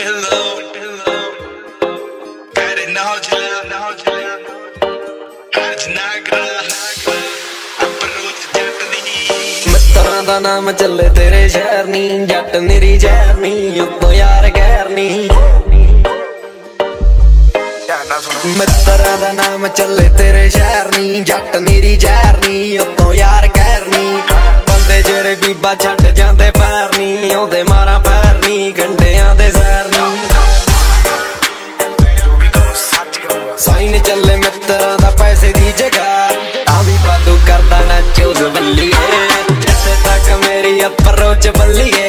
मित्तरां दा नाम चले तेरे शहर नी, जट मेरी जहर नी, उतो यार गैर नी। मित्तरां दा नाम चले तेरे शहर नी, जट मेरी जहर नी, उतो यार गैर नी। बंदे जेरे बीबा छड्ड जांदे पैर नी, ओदे मारा पैर नी, गंढियां दे जहर नी। साइन चले मित्तरां दा पैसे दी जगह, आवी बादू करदा ना चूज बल्लीए, जिथे तक मेरी अप्रोच बल्लीए।